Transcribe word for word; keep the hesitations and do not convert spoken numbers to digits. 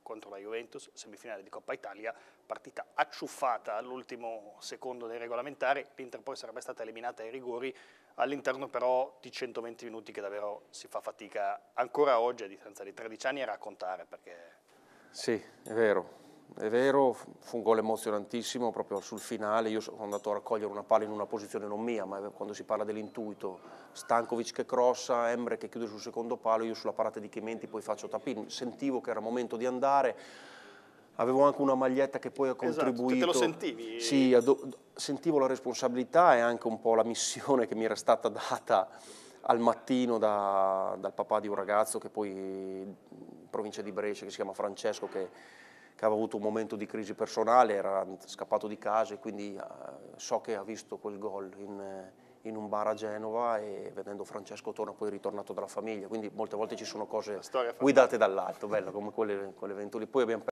contro la Juventus, semifinale di Coppa Italia, partita acciuffata all'ultimo secondo dei regolamentari, l'Inter poi sarebbe stata eliminata ai rigori, all'interno però di centoventi minuti che davvero si fa fatica ancora oggi, a distanza di tredici anni, a raccontare. Perché... Sì, è vero. È vero, fu un gol emozionantissimo proprio sul finale. Io sono andato a raccogliere una palla in una posizione non mia, ma quando si parla dell'intuito, Stankovic che crossa, Emre che chiude sul secondo palo, io sulla parata di Chimenti poi faccio tap-in. Sentivo che era momento di andare, avevo anche una maglietta che poi ha contribuito. Esatto, te lo sentivi? Sì, sentivo la responsabilità e anche un po' la missione che mi era stata data al mattino da, dal papà di un ragazzo che poi in provincia di Brescia, che si chiama Francesco, che, che aveva avuto un momento di crisi personale, era scappato di casa e quindi uh, so che ha visto quel gol in, in un bar a Genova e vedendo Francesco torna poi ritornato dalla famiglia, quindi molte volte ci sono cose guidate dall'alto, belle come quell'evento lì. Poi abbiamo